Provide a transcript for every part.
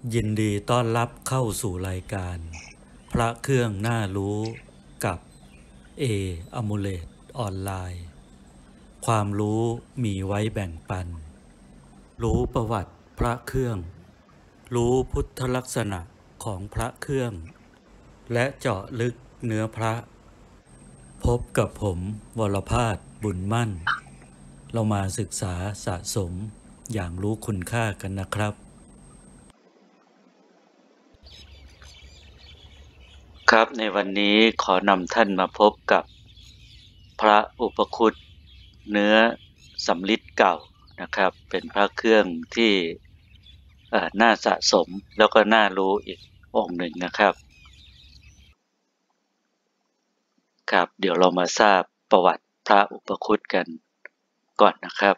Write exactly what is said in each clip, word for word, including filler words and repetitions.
ยินดีต้อนรับเข้าสู่รายการพระเครื่องน่ารู้กับเออมูเลตออนไลน์ความรู้มีไว้แบ่งปันรู้ประวัติพระเครื่องรู้พุทธลักษณะของพระเครื่องและเจาะลึกเนื้อพระพบกับผมวรภาสบุญมั่นเรามาศึกษาสะสมอย่างรู้คุณค่ากันนะครับครับในวันนี้ขอนำท่านมาพบกับพระอุปคุตเนื้อสำริดเก่านะครับเป็นพระเครื่องที่น่าสะสมแล้วก็น่ารู้อีกองค์หนึ่งนะครับครับเดี๋ยวเรามาทราบประวัติพระอุปคุตกันก่อนนะครับ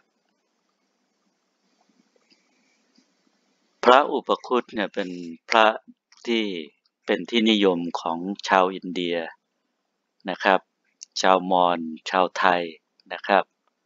พระอุปคุตเนี่ยเป็นพระที่เป็นที่นิยมของชาวอินเดียนะครับชาวมอญชาวไทยนะครับ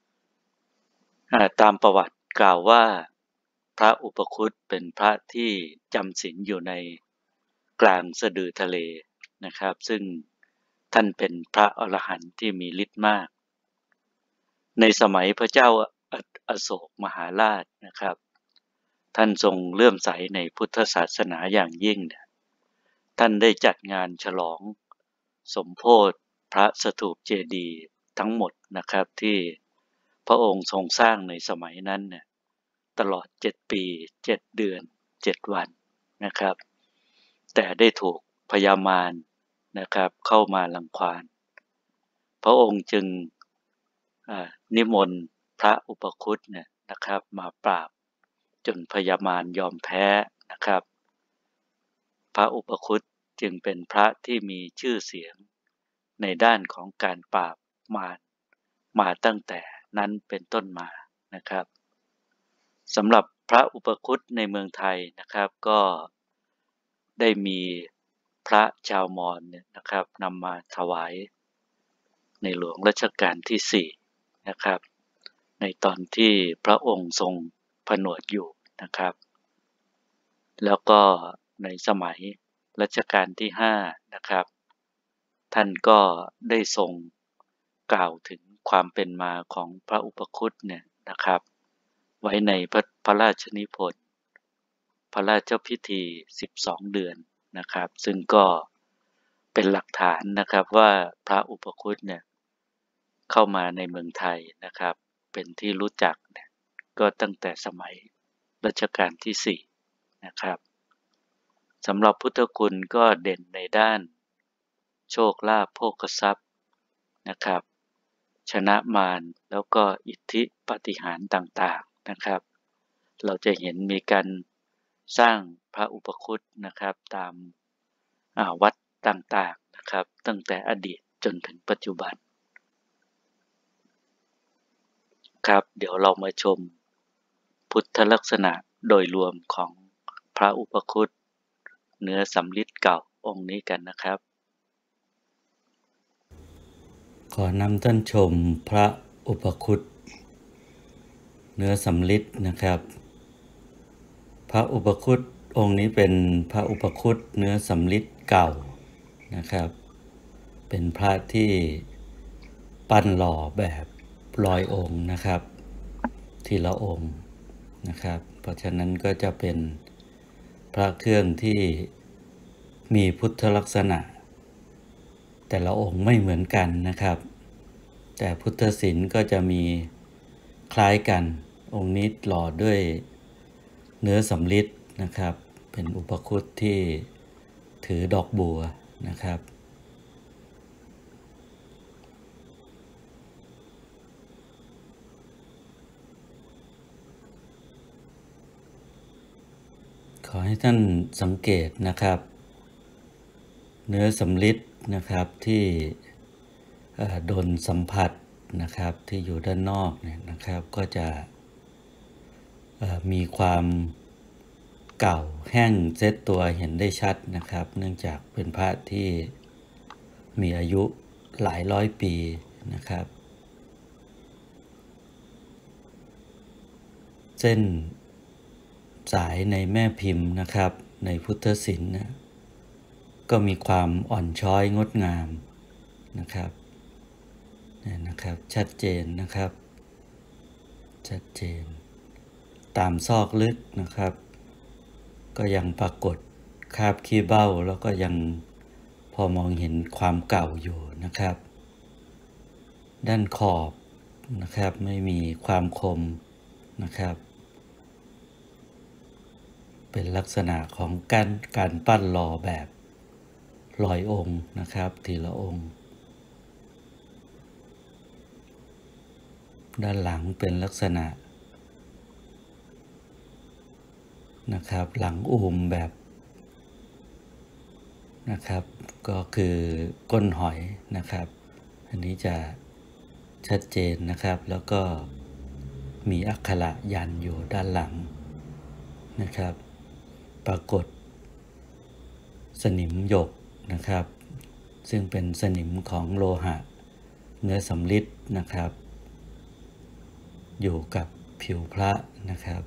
ตามประวัติกล่าวว่าพระอุปคุตเป็นพระที่จำศีลอยู่ในกลางสะดือทะเลนะครับซึ่งท่านเป็นพระอรหันต์ที่มีฤทธิ์มากในสมัยพระเจ้าอโศกมหาราชนะครับท่านทรงเลื่อมใสในพุทธศาสนาอย่างยิ่งท่านได้จัดงานฉลองสมโภชพระสถูปเจดีย์ทั้งหมดนะครับที่พระองค์ทรงสร้างในสมัยนั้นเนี่ยตลอดเจ็ดปีเจ็ดเดือนเจ็ดวันนะครับแต่ได้ถูกพญามารนะครับเข้ามารังควานพระองค์จึงนิมนต์พระอุปคุตเนี่ยนะครับมาปราบจนพญามารยอมแพ้นะครับพระอุปคุตจึงเป็นพระที่มีชื่อเสียงในด้านของการปราบมารมาตั้งแต่นั้นเป็นต้นมานะครับสำหรับพระอุปคุตในเมืองไทยนะครับก็ได้มีพระชาวมอญเนี่ยนะครับนำมาถวายในหลวงรัชกาลที่สี่นะครับในตอนที่พระองค์ทรงผนวดอยู่นะครับแล้วก็ในสมัยรัชกาลที่ห้านะครับท่านก็ได้ทรงกล่าวถึงความเป็นมาของพระอุปคุตเนี่ยนะครับไว้ในพระพระราชนิพนธ์พระราชพิธีสิบสองเดือนนะครับซึ่งก็เป็นหลักฐานนะครับว่าพระอุปคุตเนี่ยเข้ามาในเมืองไทยนะครับเป็นที่รู้จักเนี่ยก็ตั้งแต่สมัยรัชกาลที่สี่นะครับสำหรับพุทธคุณก็เด่นในด้านโชคลาภโภคทรัพย์นะครับชนะมารแล้วก็อิทธิปาฏิหาริย์ต่างๆนะครับเราจะเห็นมีการสร้างพระอุปคุตนะครับตามวัดต่างๆนะครับตั้งแต่อดีตจนถึงปัจจุบันครับเดี๋ยวเรามาชมพุทธลักษณะโดยรวมของพระอุปคุตเนื้อสำริดเก่าองค์นี้กันนะครับขอนำท่านชมพระอุปคุตเนื้อสำริดนะครับพระอุปคุตองค์นี้เป็นพระอุปคุตเนื้อสำริดเก่านะครับเป็นพระที่ปั้นหล่อแบบร้อยองค์นะครับทีละองค์นะครับเพราะฉะนั้นก็จะเป็นพระเครื่องที่มีพุทธลักษณะแต่ละองค์ไม่เหมือนกันนะครับแต่พุทธศิลป์ก็จะมีคล้ายกันองค์นี้หล่อด้วยเนื้อสำริดนะครับเป็นอุปคุตที่ถือดอกบัวนะครับขอให้ท่านสังเกตนะครับเนื้อสำริดนะครับที่โดนสัมผัสนะครับที่อยู่ด้านนอกเนี่ยนะครับก็จะมีความเก่าแห้งเซตตัวเห็นได้ชัดนะครับเนื่องจากเป็นพระที่มีอายุหลายร้อยปีนะครับเส้นสายในแม่พิมพ์นะครับในพุทธศิลป์นะก็มีความอ่อนช้อยงดงามนะครับนี่นะครับชัดเจนนะครับชัดเจนตามซอกลึกนะครับก็ยังปรากฏคราบขี้เบ้าแล้วก็ยังพอมองเห็นความเก่าอยู่นะครับด้านขอบนะครับไม่มีความคมนะครับเป็นลักษณะของการการปั้นหล่อแบบลอยองค์นะครับทีละองค์ด้านหลังเป็นลักษณะนะครับหลังอูมแบบนะครับก็คือก้นหอยนะครับอันนี้จะชัดเจนนะครับแล้วก็มีอักขระยันอยู่ด้านหลังนะครับปรากฏสนิมหยกนะครับซึ่งเป็นสนิมของโลหะเนื้อสำริดนะครับอยู่กับผิวพระนะครับ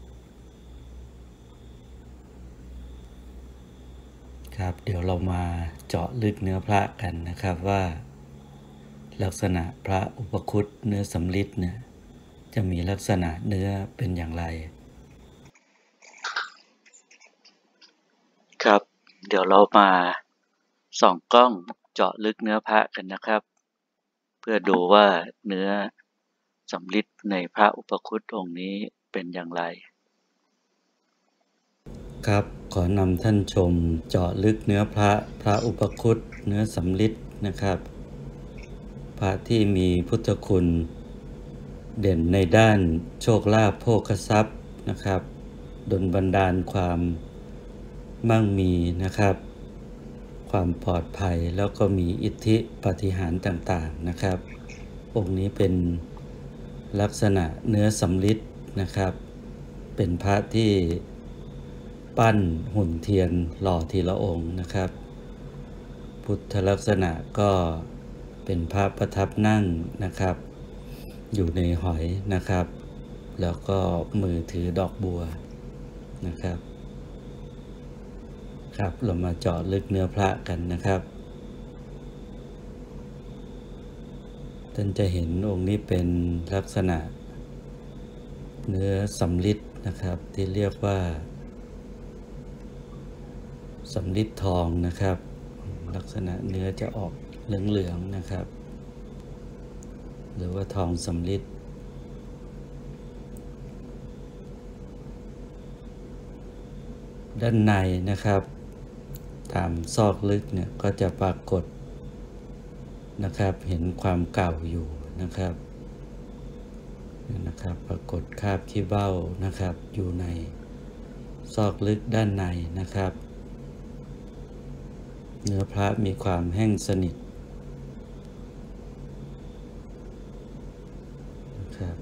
ครับเดี๋ยวเรามาเจาะลึกเนื้อพระกันนะครับว่าลักษณะพระอุปคุตเนื้อสำริดเนี่ยจะมีลักษณะเนื้อเป็นอย่างไรครับเดี๋ยวเรามาส่องกล้องเจาะลึกเนื้อพระกันนะครับเพื่อดูว่าเนื้อสำริดในพระอุปคุตองค์นี้เป็นอย่างไรครับขอนำท่านชมเจาะลึกเนื้อพระพระอุปคุตเนื้อสำริดนะครับพระที่มีพุทธคุณเด่นในด้านโชคลาภโภคทรัพย์นะครับดลบันดาลความมั่งมีนะครับความปลอดภัยแล้วก็มีอิทธิปาฏิหาริย์ต่างๆนะครับองค์นี้เป็นลักษณะเนื้อสำริดนะครับเป็นพระที่ปั้นหุ่นเทียนหล่อทีละองค์นะครับพุทธลักษณะก็เป็นพระประทับนั่งนะครับอยู่ในหอยนะครับแล้วก็มือถือดอกบัวนะครับครับเรามาเจาะลึกเนื้อพระกันนะครับท่านจะเห็นองค์นี้เป็นลักษณะเนื้อสำริดนะครับที่เรียกว่าสำริดทองนะครับลักษณะเนื้อจะออกเหลืองๆนะครับหรือว่าทองสำริดด้านในนะครับตามซอกลึกเนี่ยก็จะปรากฏนะครับเห็นความเก่าอยู่นะครับนะครับปรากฏคราบขี้เบ้านะครับอยู่ในซอกลึกด้านในนะครับเนื้อพระมีความแห้งสนิทนะครับ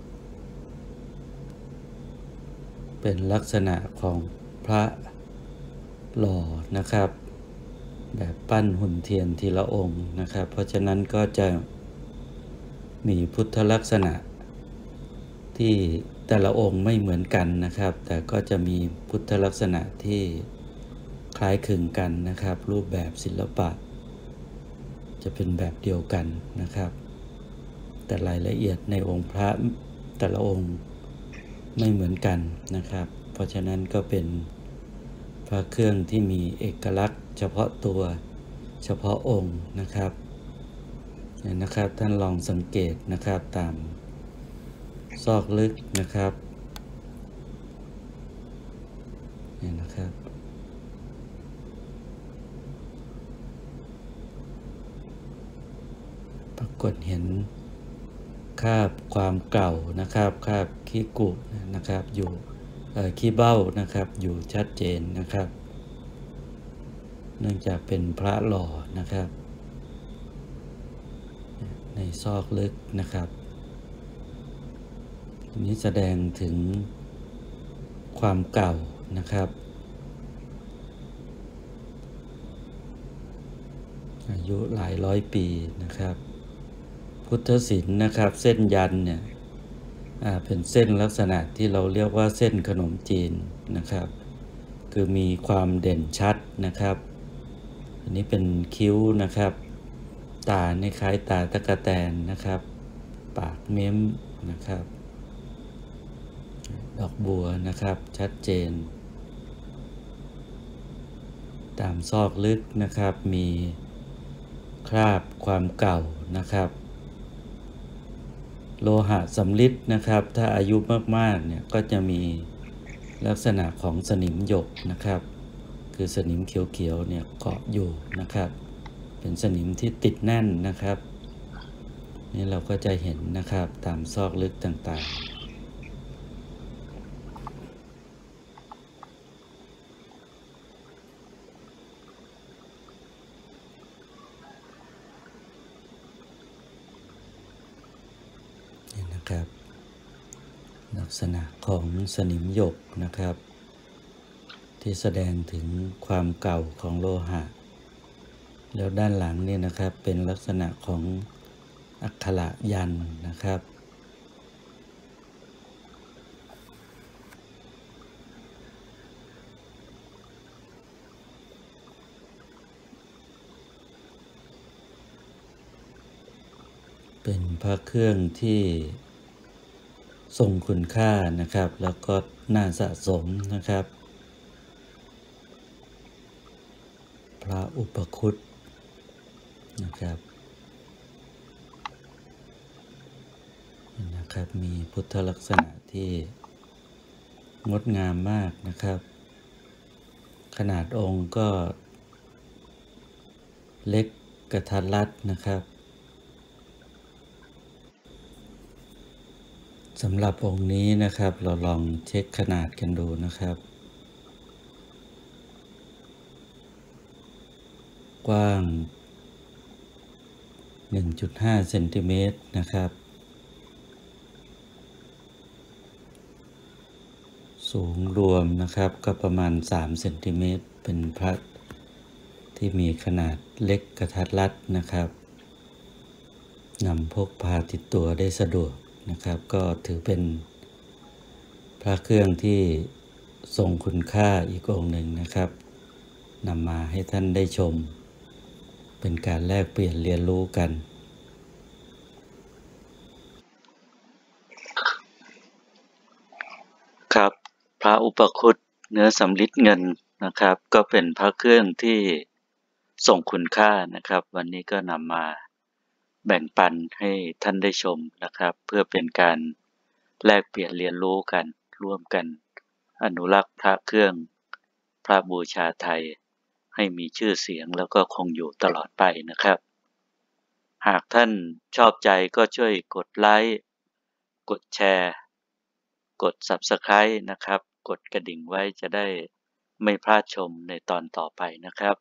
เป็นลักษณะของพระหล่อนะครับแบบปั้นหุ่นเทียนทีละองค์นะครับเพราะฉะนั้นก็จะมีพุทธลักษณะที่แต่ละองค์ไม่เหมือนกันนะครับแต่ก็จะมีพุทธลักษณะที่คล้ายคลึงกันนะครับรูปแบบศิลปะจะเป็นแบบเดียวกันนะครับแต่รายละเอียดในองค์พระแต่ละองค์ไม่เหมือนกันนะครับเพราะฉะนั้นก็เป็นพระเครื่องที่มีเอกลักษณ์เฉพาะตัวเฉพาะองค์นะครับเนี่ยนะครับท่านลองสังเกตนะครับตามซอกลึกนะครับเนี่ยนะครับปรากฏเห็นคราบความเก่านะครับคราบขี้กุนะครับอยู่ขี้เบ้านะครับอยู่ชัดเจนนะครับเนื่องจากเป็นพระหล่อนะครับในซอกลึกนะครับนี้แสดงถึงความเก่านะครับอายุหลายร้อยปีนะครับพุทธศิลป์นะครับเส้นยันเนี่ยเป็นเส้นลักษณะที่เราเรียกว่าเส้นขนมจีนนะครับคือมีความเด่นชัดนะครับอันนี้เป็นคิ้วนะครับตาในคล้ายตาตะกะแตนนะครับปากเม้มนะครับดอกบัวนะครับชัดเจนตามซอกลึกนะครับมีคราบความเก่านะครับโลหะสำริดนะครับถ้าอายุมากๆเนี่ยก็จะมีลักษณะของสนิมหยกนะครับคือสนิมเขียวๆเนี่ยเกาะอยู่นะครับเป็นสนิมที่ติดแน่นนะครับนี่เราก็จะเห็นนะครับตามซอกลึกต่างๆนี่นะครับลักษณะของสนิมหยกนะครับที่แสดงถึงความเก่าของโลหะแล้วด้านหลังนี่นะครับเป็นลักษณะของอักขระยันต์นะครับเป็นพระเครื่องที่ทรงคุณค่านะครับแล้วก็น่าสะสมนะครับพระอุปคุตนะครับนะครับมีพุทธลักษณะที่งดงามมากนะครับขนาดองค์ก็เล็กกระทัดรัดนะครับสำหรับองค์นี้นะครับเราลองเช็คขนาดกันดูนะครับกว้าง หนึ่งจุดห้า เซนติเมตรนะครับสูงรวมนะครับก็ประมาณสามเซนติเมตรเป็นพระที่มีขนาดเล็กกระทัดรัดนะครับนำพกพาติดตัวได้สะดวกนะครับก็ถือเป็นพระเครื่องที่ทรงคุณค่าอีกองค์หนึ่งนะครับนำมาให้ท่านได้ชมเป็นการแลกเปลี่ยนเรียนรู้กันครับพระอุปคุตเนื้อสำริดเงินนะครับก็เป็นพระเครื่องที่ทรงคุณค่านะครับวันนี้ก็นำมาแบ่งปันให้ท่านได้ชมนะครับเพื่อเป็นการแลกเปลี่ยนเรียนรู้กันร่วมกันอนุรักษ์พระเครื่องพระบูชาไทยให้มีชื่อเสียงแล้วก็คงอยู่ตลอดไปนะครับหากท่านชอบใจก็ช่วยกดไลค์กดแชร์กด ซับสไครบ์ นะครับกดกระดิ่งไว้จะได้ไม่พลาดชมในตอนต่อไปนะครับ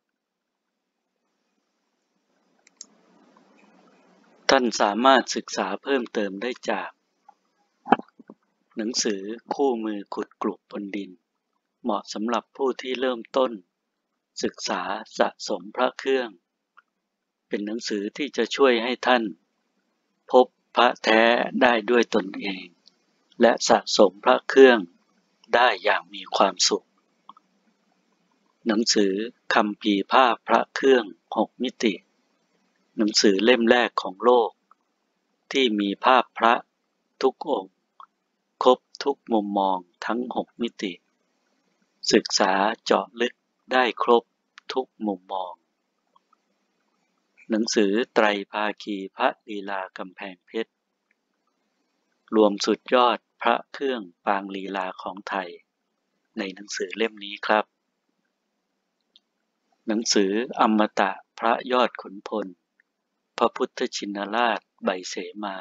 ท่านสามารถศึกษาเพิ่มเติมได้จากหนังสือคู่มือขุดกรุบนดินเหมาะสำหรับผู้ที่เริ่มต้นศึกษาสะสมพระเครื่องเป็นหนังสือที่จะช่วยให้ท่านพบพระแท้ได้ด้วยตนเองและสะสมพระเครื่องได้อย่างมีความสุขหนังสือคัมภีร์ภาพพระเครื่องหกมิติหนังสือเล่มแรกของโลกที่มีภาพพระทุกองค์ครบทุกมุมมองทั้งหกมิติศึกษาเจาะลึกได้ครบทุกมุมมองหนังสือไตรภาคีพระลีลากำแพงเพชรรวมสุดยอดพระเครื่องปางลีลาของไทยในหนังสือเล่มนี้ครับหนังสืออมตะพระยอดขุนพลพระพุทธชินราชใบเสมา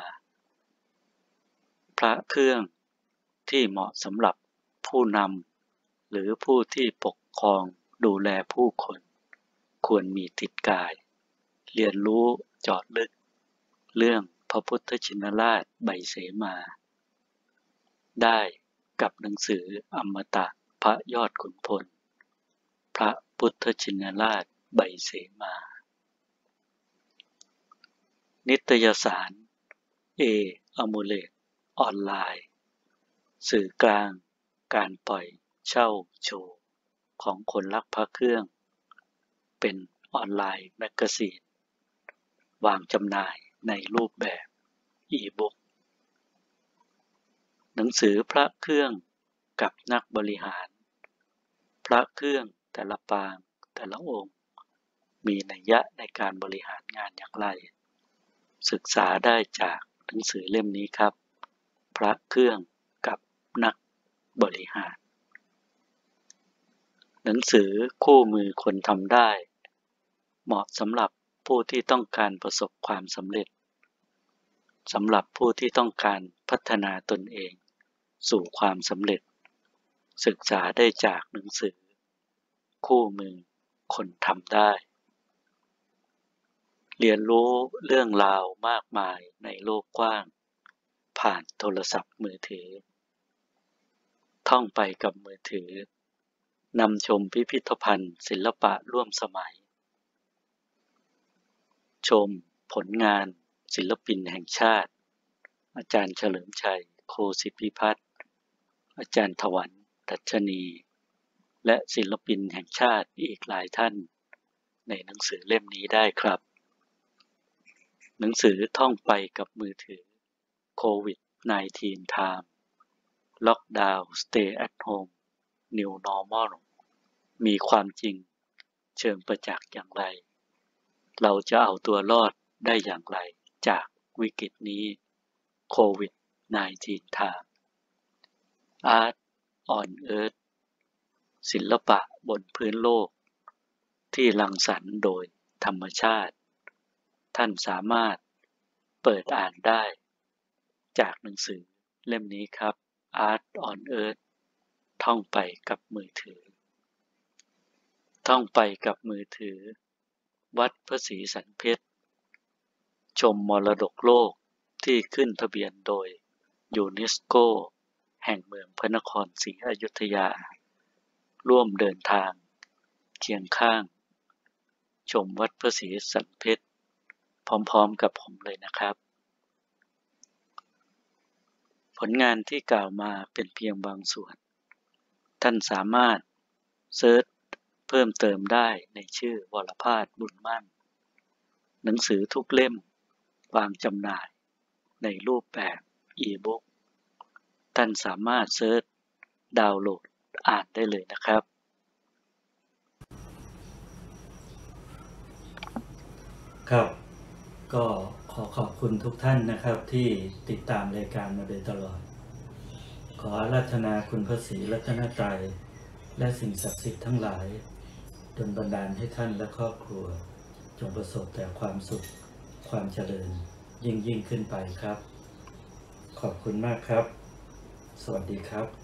พระเครื่องที่เหมาะสำหรับผู้นำหรือผู้ที่ปกครองดูแลผู้คนควรมีติดกายเรียนรู้เจาะลึกเรื่องพระพุทธชินราชใบเสมาได้กับหนังสืออมตะพระยอดขุนพลพระพุทธชินราชใบเสมานิตยสารเออมูเลตออนไลน์สื่อกลางการปล่อยเช่าโชว์ของคนรักพระเครื่องเป็นออนไลน์แมกกาซีนวางจำหน่ายในรูปแบบอีบุ๊กหนังสือพระเครื่องกับนักบริหารพระเครื่องแต่ละปางแต่ละองค์มีนัยยะในการบริหารงานอย่างไรศึกษาได้จากหนังสือเล่มนี้ครับพระเครื่องกับนักบริหารหนังสือคู่มือคนทำได้เหมาะสำหรับผู้ที่ต้องการประสบความสำเร็จสำหรับผู้ที่ต้องการพัฒนาตนเองสู่ความสำเร็จศึกษาได้จากหนังสือคู่มือคนทำได้เรียนรู้เรื่องราวมากมายในโลกกว้างผ่านโทรศัพท์มือถือท่องไปกับมือถือนำชมพิพิธภัณฑ์ศิลปะร่วมสมัยชมผลงานศิลปินแห่งชาติอาจารย์เฉลิมชัยโคสิทธิพิพัฒน์อาจารย์ถวันดัชนีและศิลปินแห่งชาติอีกหลายท่านในหนังสือเล่มนี้ได้ครับหนังสือท่องไปกับมือถือโควิด สิบเก้า Time Lockdown Stay at Home New Normal มีความจริงเชิงประจักษ์อย่างไรเราจะเอาตัวรอดได้อย่างไรจากวิกฤตนี้โควิด สิบเก้า Time Art on Earth ศิลปะบนพื้นโลกที่รังสรรค์โดยธรรมชาติท่านสามารถเปิดอ่านได้จากหนังสือเล่มนี้ครับ Art on Earth ท่องไปกับมือถือท่องไปกับมือถือวัดพระศรีสันเพชรชมมรดกโลกที่ขึ้นทะเบียนโดยยูเนสโกแห่งเมืองพระนครศรีอยุธยาร่วมเดินทางเคียงข้างชมวัดพระศรีสันเพชรพร้อมๆกับผมเลยนะครับผลงานที่กล่าวมาเป็นเพียงบางส่วนท่านสามารถเซิร์ชเพิ่มเติมได้ในชื่อวรภาสบุญมั่นหนังสือทุกเล่มวางจำหน่ายในรูปแบบอีบุ๊กท่านสามารถเซิร์ชดาวน์โหลดอ่านได้เลยนะครับครับก็ขอขอบคุณทุกท่านนะครับที่ติดตามรายการมาโดยตลอดขออาราธนาคุณพระศรีรัตนตรัยและสิ่งศักดิ์สิทธิ์ทั้งหลายดลบันดาลให้ท่านและครอบครัวจงประสบแต่ความสุขความเจริญยิ่งยิ่งขึ้นไปครับขอบคุณมากครับสวัสดีครับ